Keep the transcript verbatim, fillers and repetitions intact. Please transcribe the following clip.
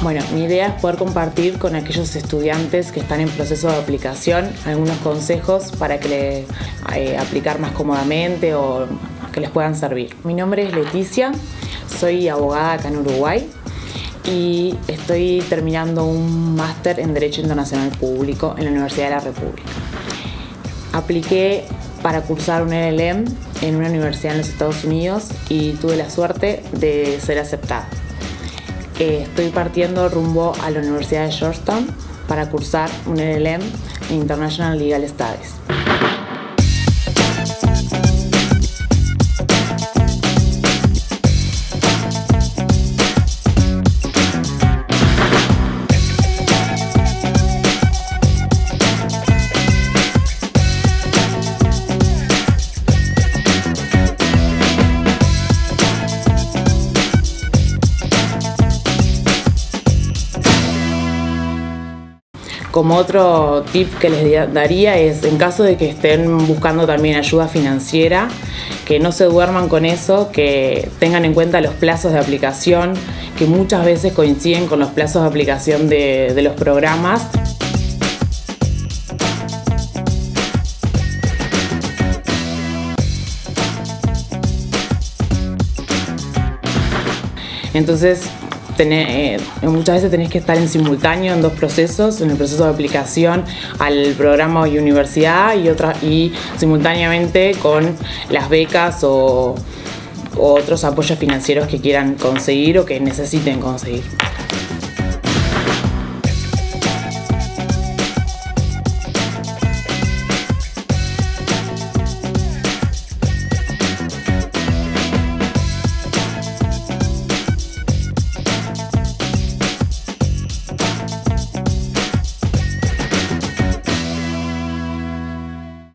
Bueno, mi idea es poder compartir con aquellos estudiantes que están en proceso de aplicación algunos consejos para que le, eh, aplicar más cómodamente o que les puedan servir. Mi nombre es Leticia, soy abogada acá en Uruguay y estoy terminando un máster en Derecho Internacional Público en la Universidad de la República. Apliqué para cursar un L L M en una universidad en los Estados Unidos y tuve la suerte de ser aceptada. Eh, estoy partiendo rumbo a la Universidad de Georgetown para cursar un L L M en International Legal Studies. Como otro tip que les daría es, en caso de que estén buscando también ayuda financiera, que no se duerman con eso, que tengan en cuenta los plazos de aplicación, que muchas veces coinciden con los plazos de aplicación de, de los programas. Entonces, Tener, eh, muchas veces tenés que estar en simultáneo en dos procesos, en el proceso de aplicación al programa y universidad y, otra, y simultáneamente con las becas o, o otros apoyos financieros que quieran conseguir o que necesiten conseguir.